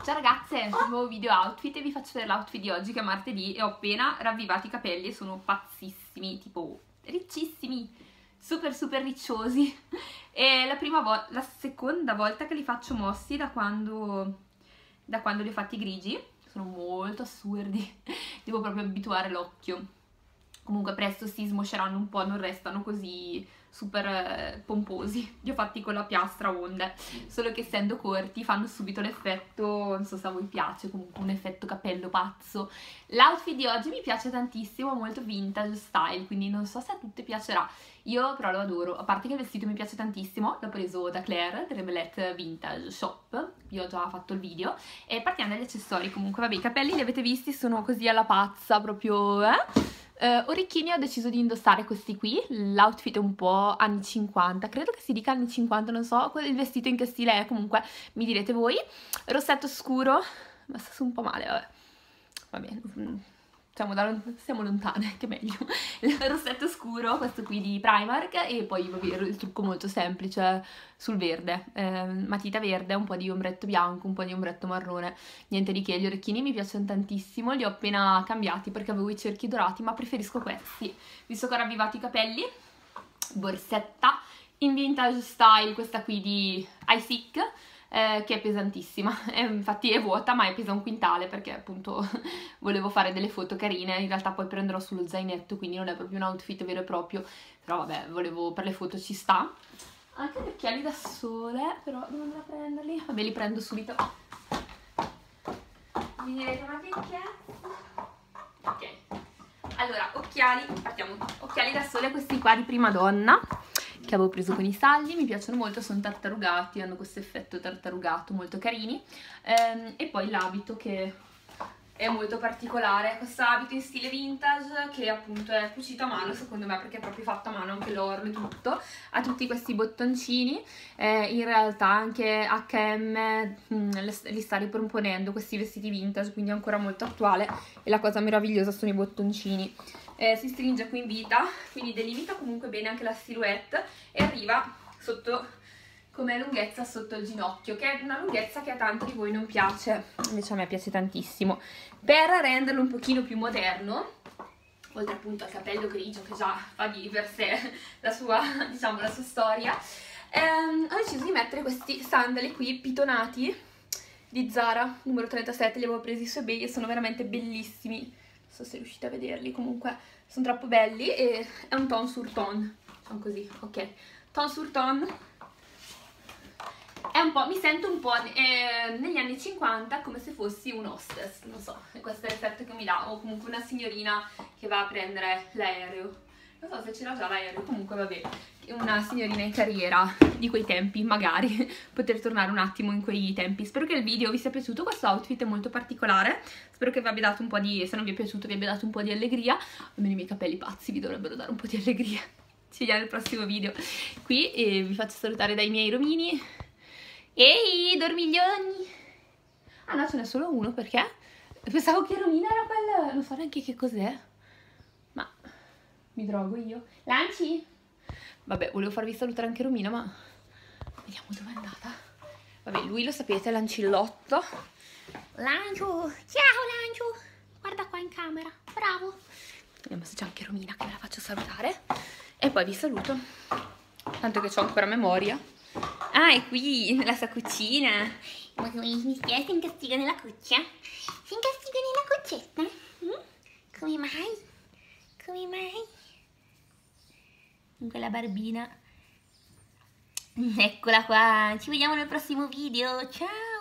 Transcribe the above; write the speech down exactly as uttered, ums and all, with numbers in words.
Ciao ragazze, nuovo video outfit e vi faccio vedere l'outfit di oggi che è martedì e ho appena ravvivato i capelli e sono pazzissimi, tipo riccissimi, super super ricciosi. È la prima volta, la seconda volta che li faccio mossi da quando, da quando li ho fatti grigi, sono molto assurdi, devo proprio abituare l'occhio. Comunque presto si smosceranno un po', non restano così super eh, pomposi. Li ho fatti con la piastra onde, solo che essendo corti fanno subito l'effetto, non so se a voi piace, comunque un effetto capello pazzo. L'outfit di oggi mi piace tantissimo, molto vintage style, quindi non so se a tutte piacerà. Io però lo adoro, a parte che il vestito mi piace tantissimo, l'ho preso da Claire, del Rebelette Vintage Shop, vi ho già fatto il video, e partiamo dagli accessori. Comunque vabbè, i capelli li avete visti, sono così alla pazza, proprio eh? Uh, orecchini ho deciso di indossare questi qui, l'outfit è un po' anni cinquanta, credo che si dica anni cinquanta, non so il vestito in che stile è, comunque mi direte voi. Rossetto scuro, ma sta su un po' male, vabbè, va bene, siamo, da, siamo lontane, che meglio. Il rossetto scuro, questo qui di Primark, e poi vabbè, il trucco molto semplice sul verde, eh, matita verde, un po' di ombretto bianco, un po' di ombretto marrone, niente di che. Gli orecchini mi piacciono tantissimo, li ho appena cambiati perché avevo i cerchi dorati, ma preferisco questi, visto che ho ravvivato i capelli. Borsetta in vintage style, questa qui di iSick, Eh, che è pesantissima, eh, infatti è vuota ma è pesa un quintale perché appunto volevo fare delle foto carine, in realtà poi prenderò sullo zainetto, quindi non è proprio un outfit vero e proprio, però vabbè, volevo, per le foto ci sta. Anche gli occhiali da sole, però devo andare a prenderli, vabbè li prendo subito. Mi direte ma che cazzo? Ok, allora occhiali, partiamo, occhiali da sole questi qua di Prima Donna, che avevo preso con i saldi, mi piacciono molto, sono tartarugati, hanno questo effetto tartarugato molto carini, ehm, e poi l'abito che è molto particolare, questo abito in stile vintage che appunto è cucito a mano secondo me perché è proprio fatto a mano, anche l'orlo e tutto, ha tutti questi bottoncini, eh, in realtà anche acca emme mh, li sta ripropponendo questi vestiti vintage, quindi è ancora molto attuale e la cosa meravigliosa sono i bottoncini. Eh, si stringe qui in vita, quindi delimita comunque bene anche la silhouette e arriva sotto come lunghezza sotto il ginocchio, che è una lunghezza che a tanti di voi non piace, invece a me piace tantissimo. Per renderlo un pochino più moderno, oltre appunto al capello grigio che già fa di per sé la sua, diciamo, la sua storia, ehm, ho deciso di mettere questi sandali qui pitonati di Zara, numero trentasette, li avevo presi su eBay e sono veramente bellissimi. Non so se riuscite a vederli, comunque sono troppo belli e è un ton sur ton, diciamo così, ok, ton sur ton. È un po', mi sento un po' eh, negli anni cinquanta come se fossi un hostess, non so, questo è l'effetto che mi dà, o comunque una signorina che va a prendere l'aereo. Non so se c'era già l'aereo, comunque vabbè, una signorina in carriera di quei tempi, magari poter tornare un attimo in quei tempi. Spero che il video vi sia piaciuto, questo outfit è molto particolare, spero che vi abbia dato un po' di, se non vi è piaciuto vi abbia dato un po' di allegria, almeno i miei capelli pazzi vi dovrebbero dare un po' di allegria. Ci vediamo nel prossimo video. Qui e vi faccio salutare dai miei romini. Ehi, dormiglioni! Ah no, ce n'è solo uno, perché? Pensavo che Romina era quel... non so neanche che cos'è. Ma... mi drogo io? Lanci? Vabbè, volevo farvi salutare anche Romina, ma... vediamo dove è andata. Vabbè, lui lo sapete, è l'ancillotto. Lancio! Ciao, Lancio! Guarda qua in camera, bravo! Vediamo se c'è anche Romina, che me la faccio salutare. E poi vi saluto. Tanto che ho ancora memoria. Ah, è qui, nella sua cucina. Ma come mi spiega, si incastiga nella cuccia? Si incastiga nella cuccetta? Mm? Come mai? Come mai? Con quella barbina. Eccola qua, ci vediamo nel prossimo video, ciao!